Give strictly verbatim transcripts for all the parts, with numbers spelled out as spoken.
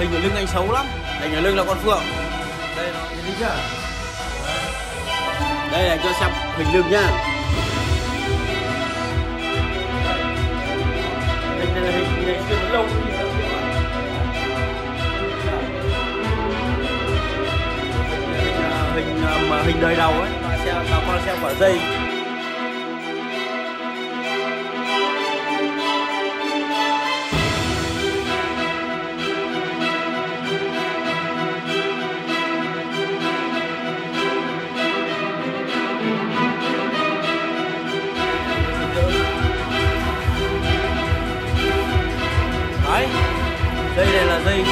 hình ở lưng anh xấu lắm. Hình ở lưng là con phượng. Đây nó nhìn thấy chưa? Đây là cho xem hình lưng nhá. Hình này là hình ngày xưa nó lâu gì đâu các bạn. Hình hình mà hình đời đầu ấy, mà xem bà con xem quả dây. Đấy, dây này là dây,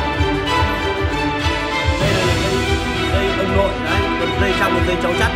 đây là dây, dây ông nội đấy, còn dây trong là dây cháu chắt.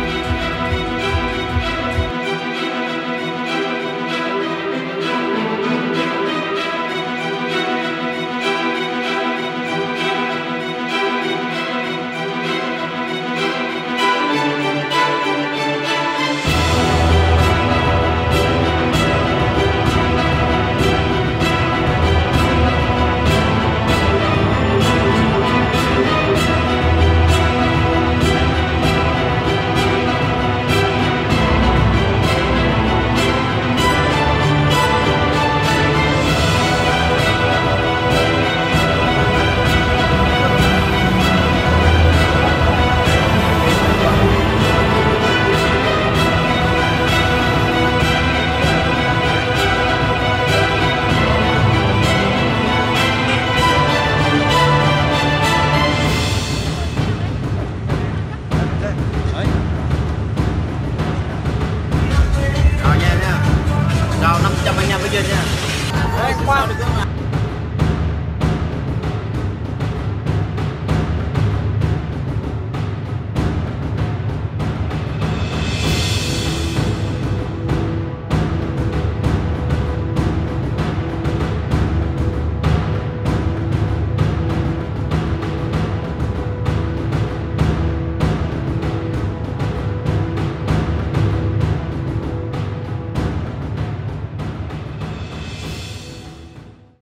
Chào năm trăm anh em với kia nha. Đấy, qua được không ạ?